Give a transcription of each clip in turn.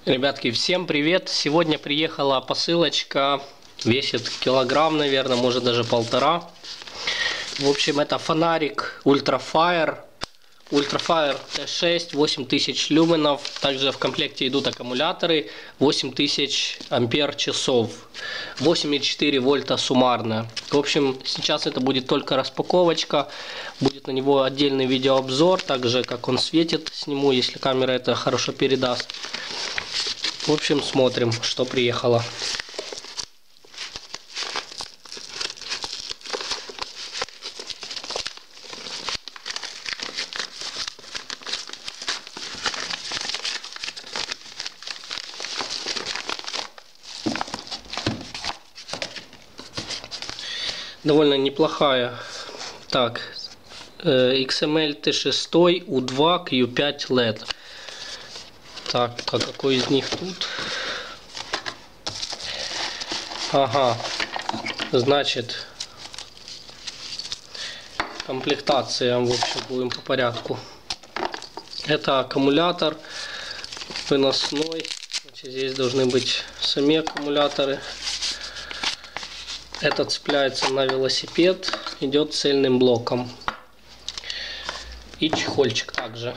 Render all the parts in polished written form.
Ребятки, всем привет! Сегодня приехала посылочка, весит килограмм, наверное, может даже 1,5. В общем, это фонарик Ultrafire T6, 8000 люменов. Также в комплекте идут аккумуляторы 8000 ампер-часов, 8,4 вольта суммарно. В общем, сейчас это будет только распаковочка, будет на него отдельный видеообзор, также как он светит, сниму, если камера это хорошо передаст. В общем, смотрим, что приехало. Довольно неплохая. Так, XML T6 U2 Q5 LED. Так, а какой из них тут? Ага, значит, комплектация, в общем, будем по порядку. Это аккумулятор выносной. Значит, здесь должны быть сами аккумуляторы. Это цепляется на велосипед, идет цельным блоком. И чехольчик также.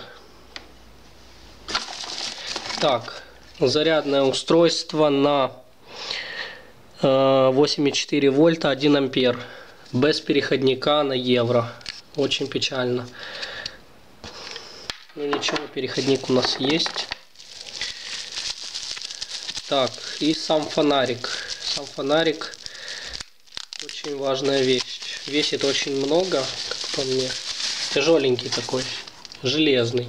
Так, зарядное устройство на 8,4 вольта, 1 ампер. Без переходника на евро. Очень печально. Ну ничего, переходник у нас есть. Так, и сам фонарик. Сам фонарик очень важная вещь. Весит очень много, как по мне. Тяжеленький такой, железный.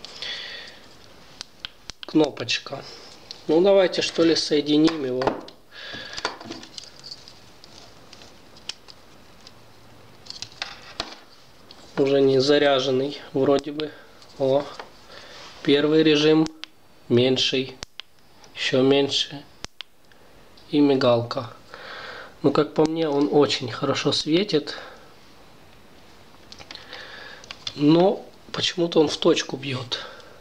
Кнопочка. Ну давайте что ли соединим его. Уже не заряженный вроде бы. О, первый режим, меньший, еще меньше и мигалка. Ну как по мне, он очень хорошо светит, но почему-то он в точку бьет.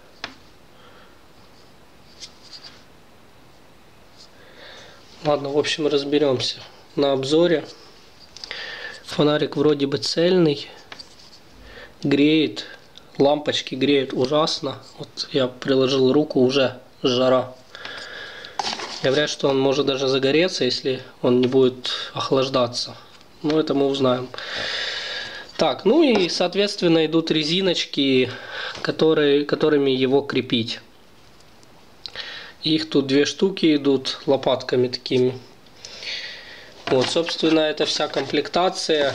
Ладно, в общем, разберемся на обзоре. Фонарик вроде бы цельный, греет, лампочки греют ужасно. Вот я приложил руку, уже жара. Говорят, что он может даже загореться, если он не будет охлаждаться. Но это мы узнаем. Так, ну и соответственно идут резиночки, которыми его крепить. Их тут 2 штуки идут лопатками такими. Вот, собственно, это вся комплектация.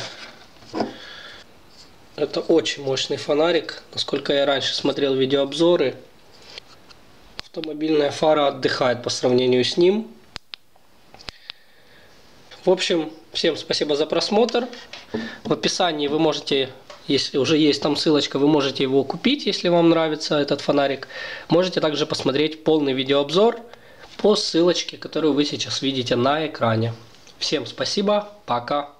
Это очень мощный фонарик. Насколько я раньше смотрел видеообзоры, автомобильная фара отдыхает по сравнению с ним. В общем, всем спасибо за просмотр. В описании вы можете, если уже есть там ссылочка, вы можете его купить, если вам нравится этот фонарик. Можете также посмотреть полный видеообзор по ссылочке, которую вы сейчас видите на экране. Всем спасибо, пока.